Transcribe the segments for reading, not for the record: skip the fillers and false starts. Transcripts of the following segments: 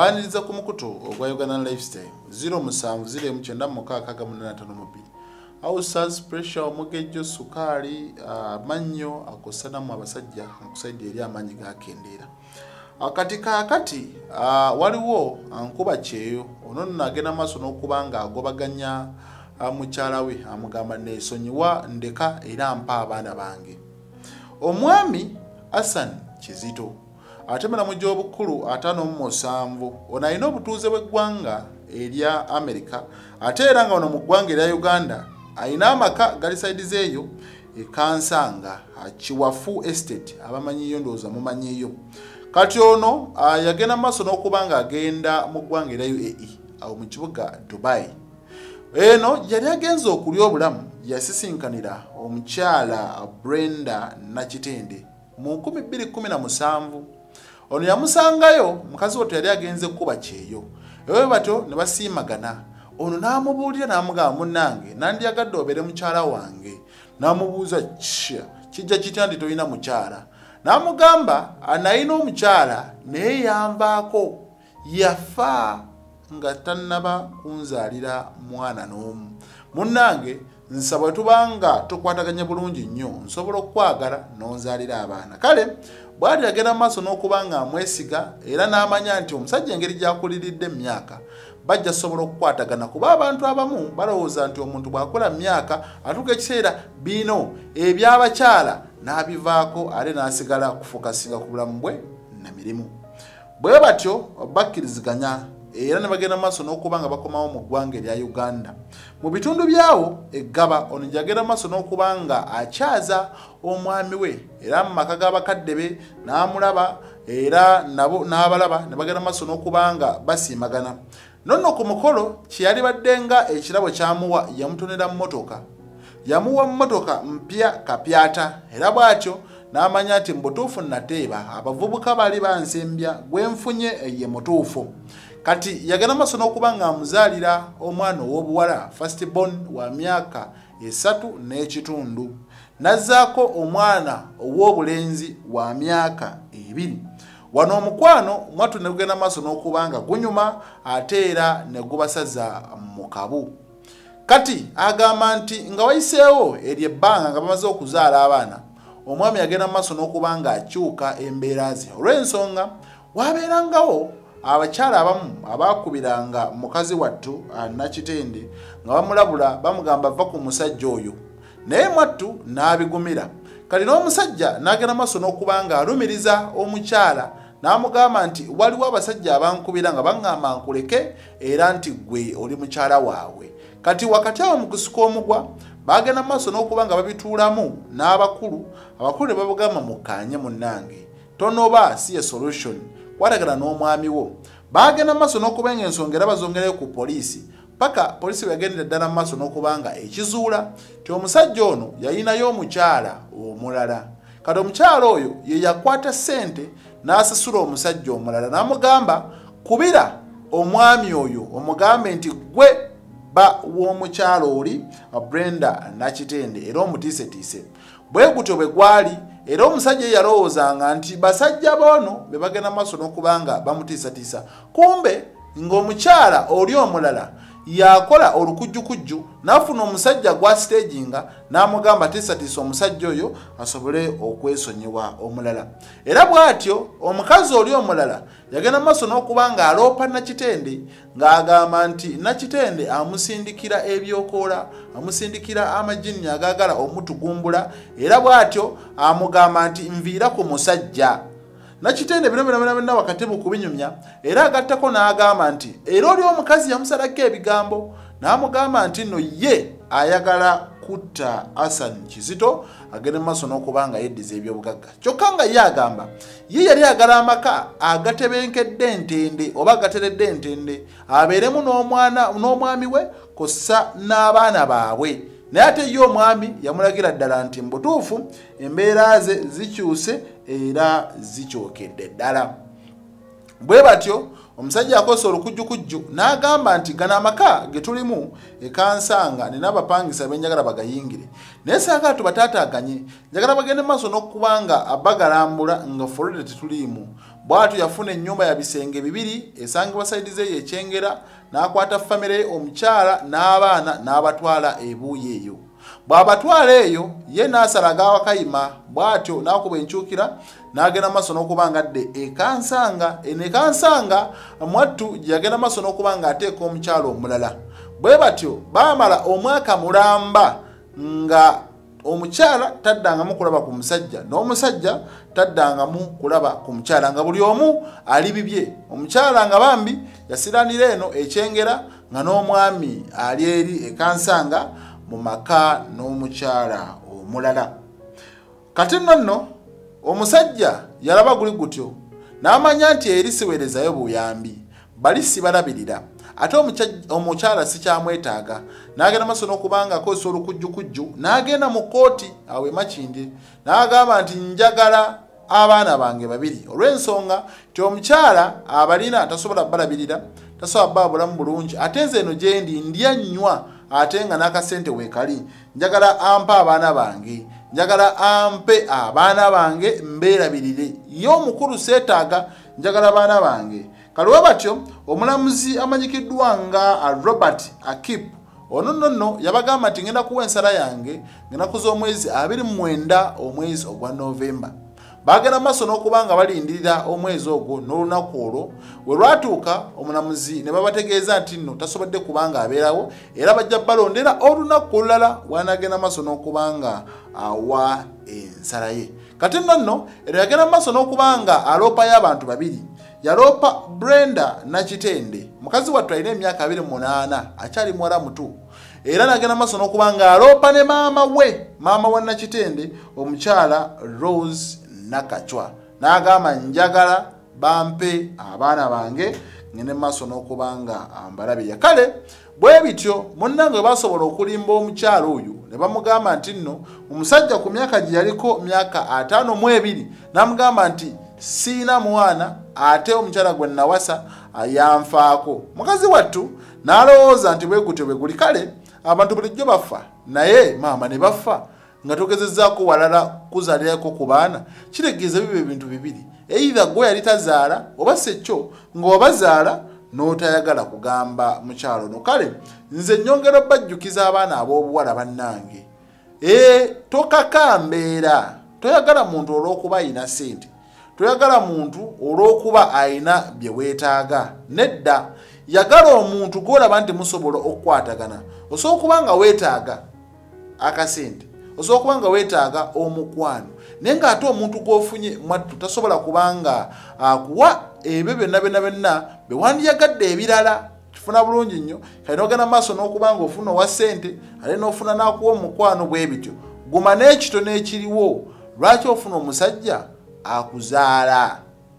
mbaniriza ku mukutu ogwa Uganda Lifestyle 07098652 Ausas pressure omugejjo sukali mannyo akosanamu abasajja akusaidde eri amanyi gakendera akati waliwo Nkuba Kyeyo ono nagenda maso n'okubanga agobaganya mukyalawe amugamba nesonyiwa ndeka era mpa abaana bange omwami Hassan Kizito atemera mu gy'obukulu 57 ono alina obutuuze bw'eggwanga erya Amerika ate era nga ono mu ggwanga erya Uganda alina amaka gali saidize eyo ekansanga Kiwafu Estate abamanyiyo ndowooza mumanyiyo kati ono yagenda maaso n'okubanga agenda mu ggwanga erya UAE awo mu kibuga Dubai eno yali agenza okulya obulamu yasisinkanira omukyala Brenda Nakitende mu 2017 ono yamusangayo mukazi we yali agenze kuba Kyeyo ewe bato ne basiimagana ono n'amubuulira n'amugamba munnange nandyagadde obeere mukyala wange n'amubuuza kijja kitya ndi tolina mukyala n'amugamba anayina omukyala naye yanvaako yafa nga tannaba kunzaalira mwana n'omu munnange nsaba tubanga tukwataganya bulungi nnyo nsobola okwagala n'onzaalira abaana kale bwali agenda maaso n'okubanga amwesiga era n'amanya nti omusajja engeri gy'akuliridde emyaka bajja sobola okukwatagana kuba abantu abamu balowooza nti omuntu bw'akola myaka atuuka ekiseera bino eby'abakyala n'abivaako ate n'asigala kufokasinga ku bulamu bwe na mirimu bwe batyo bakkiriziganya era ne bagenda maaso n'okubanga bakomawo mu ggwanga erya Uganda mu bitundu byawo eggaba ono gyagenda maaso n'okubanga akyaza omwami we era mu maka g'abakadde be n'amulaba era nabo n'abalaba ne bagenda maaso n'okubanga basiimagana nonno ku mukolo kyeyali baddenga ekirabo kyamuwa yamutonera mmotoka yamuwa mmotoka mpya kapyata era bw'atyo n'amanya nti mbutuufu nateeba abavubuka bali bansembya gwenfunye ye mutuufu kati yagenda maaso n'okubanga amuzaalira omwana ow'obuwala first born wa myaka 3.5 nazzaako omwana ow'obulenzi wa myaka 2 wano omukwano mwatu ne gugenda maaso n'okubanga gunyuma ate era ne gubasaza mu kabu kati agamba nti nga wayiseewo eri ebbanga nga bamaze okuzaala abaana omwami yagenda maaso n'okubanga akyuka embeera ze olw'ensonga wabeerangawo abakyala abamu abakubiranga mukazi wattu Nakitende nga bamulabula bamugamba va ku musajja oyo naye mwattu n'abigumira kati n'omusajja n'agenda maaso n'okubanga alumiriza omukyala n'amugamba nti waliwo abasajja abankubira nga baŋŋamba nkuleke era nti gwe oli mukyala waabwe kati wakati awo mu kusika omugwa bagenda maaso n'okubanga babituulamu n'abakulu ne babugamba mukkaanye munnange tonoba si ye solution kwatagana n'omwami wo bagenda maaso n'okubanga ensonga era bazongerayo ku poliisi paka poliisi yagendera ddala maaso n'okubanga ekizuula ti omusajja ono yayinayo omukyala omulala kati omukyala oyo ye yakwata ssente n'asasula omusajja omulala n'amugamba kubira omwami oyo omugambe nti gwe ba w'omukyala oli Brenda Nakitende era omutiisetiise bwe gutyo bwe gwali era omusajja yalowoozanga nti basajja boono be bagenda maaso n'okubanga bamutiisatiisa kumbe ng'omukyala oli omulala yakola olukujjukujju n'afuna omusajja gwa staginga n'amugamba tiisatiisa omusajja oyo asobole okwesonyiwa omulala era bw'atyo omukazi oli omulala yagenda maaso n'okubanga aloopa Nakitende ng'agamba nti Nakitende amusindikira ebyokoola amusindikira amajini agaagala omutugumbula era bw'atyo amugamba nti nviira ku musajja Nakitende bino byonna wakati mu kubinyumya era agattako n'agamba nti era oli omukazi yamusalako ebigambo n'amugamba nti no ye ayagala kutta Hassan Kizito agenda maaso n'okubanga yeddiza ebyobugagga kyokka nga ye agamba ye yali agala amaka agatebenkedde entende oba agateredde entende abeeremu n'omwami we kossa n'abaana baabwe naye ate ye omwami yamulagira ddala nti mbutuufu embeera ze zikyuse era zikyokedde ddala bwe batyo omusajja akosa olukujjukujju n'agamba nti gana amaka getulimu ekansanga nina abapangisa benjagala bagayingire naye saagala tubataataaganye njagala bagende maaso n'okubanga abagalambula nga Florida tetuliimu bw'atyo yafuna ennyumba ya bisenge bibiri esangibwa sayidi ze yekyengera n'akwata famire omukyala n'abaana n'abatwala ebuuyi eyo bw'abatwala eyo ye n'asala agawakayima bw'atyo n'akuba enkyukira n'agenda maaso n'okuba nga adde ekansanga mwattu gye yagenda maaso n'okuba nga ateeka omukyala omulala bwe batyo baamala omwaka mulamba nga omukyala taddangamu kulaba ku musajja n'omusajja taddangamu kulaba ku mukyala nga buli omu ali bibye omukyala nga bambi yasiranira eno ekyengera nga n'omwami ali eri ekansanga mu maka n'omukyala omulala kati nno omusajja yalaba guli gutyo n'amanya nti eri siweerezayo buyambi bali sibalabirira ate omukyala sikyamwetaaga n'agenda maaso n'okubanga akozesa olukujjukujju n'agenda mu kkooti awo emakindi n'agamba nti njagala abaana bange babiri olw'ensonga nti omukyala abalina tasobola balabirira tasobola babulamu bulungi ate nze eno gye ndi ndya nnywa ate nga n'akasente weekali njagala ampe abaana bange njagala ampe abaana bange mbeerabirire ye omukulu seetaaga njagala abaana bange kaliwe batyo omulamuzi amanyikiddwa nga Robert Akip ono nno yabagamba nti ngenda kuwa ensala yange ngenaku z'omwezi 29 omwezi ogwa Novemba bagenda maaso n'okubanga balindirira omwezi ogwo n'olunaku olwo we lwatuuka omulamuzi ne babategeeza nti nno tasobodde kubanga abeerawo era bajja balondera olunaku olulala wanagenda maaso n'okubanga awa ensala ye kati nno era yagenda maaso n'okubanga aloopayo abantu babiri yaloopa Brenda Nakitende mukazi wattu alina emyaka 28 akyali muwala muto era nagenda maaso n'okubanga aloopa ne maama wa Nakitende omukyala Rose Nakachwa n'agamba njagala bampe abaana bange ngende maaso n'okubanga ambalabirira kale bwe bityo munnange basobola okulimba omukyala oyo ne bamugamba nti nno omusajja ku myaka gye yaliko myaka 52 n'amugamba nti siina mwana ate omukyala gwe nawasa yanfaako mukazi wattu n'alowooza nti bwe gutyo bwe guli kale abantu bulijjo bafa naye maama ne bafa nga togezezzaako walala kuzaalirako ku baana kitegeeza bibe ebintu bibiri either gwe yali tazaala oba sekyo ng'obazaala n'otayagala kugamba mukyalo no kale nze nnyongera bajjukiza abaana ab'obuwala bannange tokakambeera toyagala muntu olw'okuba ayina ssente toyagala muntu olw'okuba ayina bye weetaaga nedda yagala omuntu gw'olaba nti musobola okukwatagana osobola okuba nga weetaaga akasente osobola okuba nga weetaaga omukwano naye ng'ate omuntu gw'ofunye mwattu tasobola kubanga akuwa ebyo byonna bye wandiyagadde ebirala kifuna bulungi nnyo kale n'ogenda maaso n'okuba nga ofuna owa ssente ate n'ofuna n'akuwa omukwano bwe bityo guma n'ekitono ekiriwo lwaki ofuna omusajja akuzaala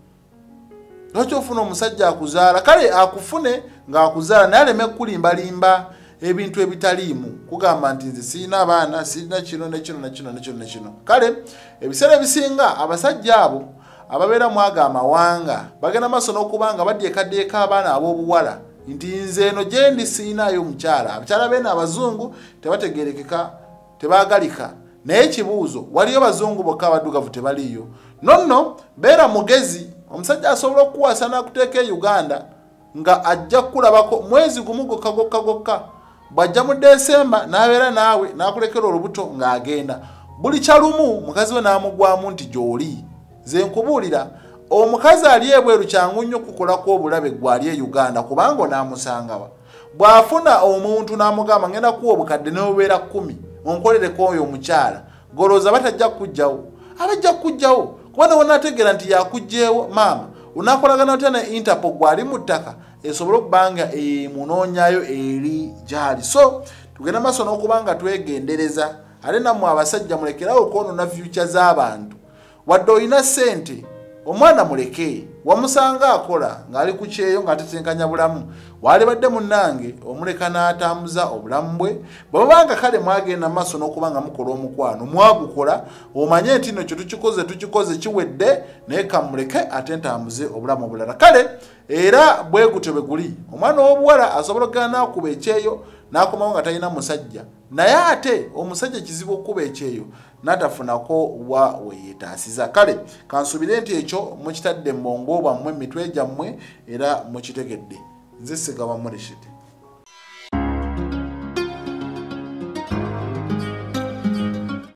lwaki ofuna omusajja akuzaala kale akufune ng'akuzaala naye aleme kukulimbalimba ebintu ebitaliimu kugamba nti nze sirina abaana sirina kino nekino kale ebiseera ebisinga abasajja abo ababeera mu ago amawanga bagenda maaso n'okubanga baddyekaddyeko abaana ab'obuwala nti nze eno gye ndi sirinayo mukyala abakyala beena abazungu tebategerekeka tebaagalika naye ekibuuzo waliyo bazungu bokka abaddugavu tebaliyo nonno beera mugezi omusajja asobola okukuwasa n'akuteeka e Uganda nga ajja kukulabako mwezi gumu gokka bw'ajja mu Desemba n'abeera naawe n'akulekera olubuto ng'agenda buli kyalumu mukazi we n'amugwamu nti gy'oli ze nkubuulira omukazi ali ebweru kyangu nnyo okukolako obulabe gwali e Uganda kubanga onaamusangawa bw'afuna omuntu n'amugamba ngenda kuwa obukadde n'obubeera 10 onkolereko oyo omukyala golooza batajja kujjawo abajja kujjawo kuba ne wonaategeera nti yakugjeewo maama onaakolagana otya ne Interpol gwali mu ttaka esobole okubanga munoonyayo eri gyali so tugenda maaso n'okubanga twegendereza ate nammwe abasajja mulekerawo okwonoona future z'abantu wadde olina ssente omwana muleke wamusanga akola ng'ali ku kyeyo ng'atetenkanya bulamu waalibadde munnange omuleka n'atambuza obulamu bwe bw'obanga kale mwagenda maaso n'okuba nga mukola omukwano mwagukola omanye nti nno kye tukikoze kiwedde naye kamuleke ate ntambuze obulamu obulala kale era bwe gutyo bwe guli omwana w'obuwala asobola okugenda n'akuba ekyeyo n'akomawo nga talina musajja naye ate omusajja kizibu okuba ekyeyo n'atafunako wa weyeetaasiza kale kansuubire nti ekyo mukitadde mu bwongo bwammwe emitwe gyammwe era mukitegedde nze Ssigaba Morishite.